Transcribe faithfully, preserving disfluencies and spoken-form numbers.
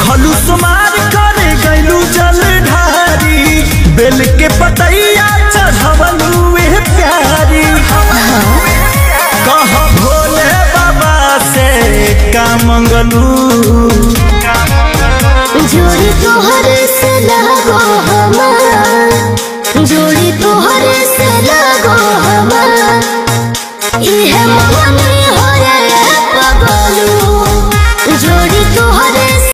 भूखलू सुमार करे गैलू जल ढारी, बेल के पतैया चढ़वलू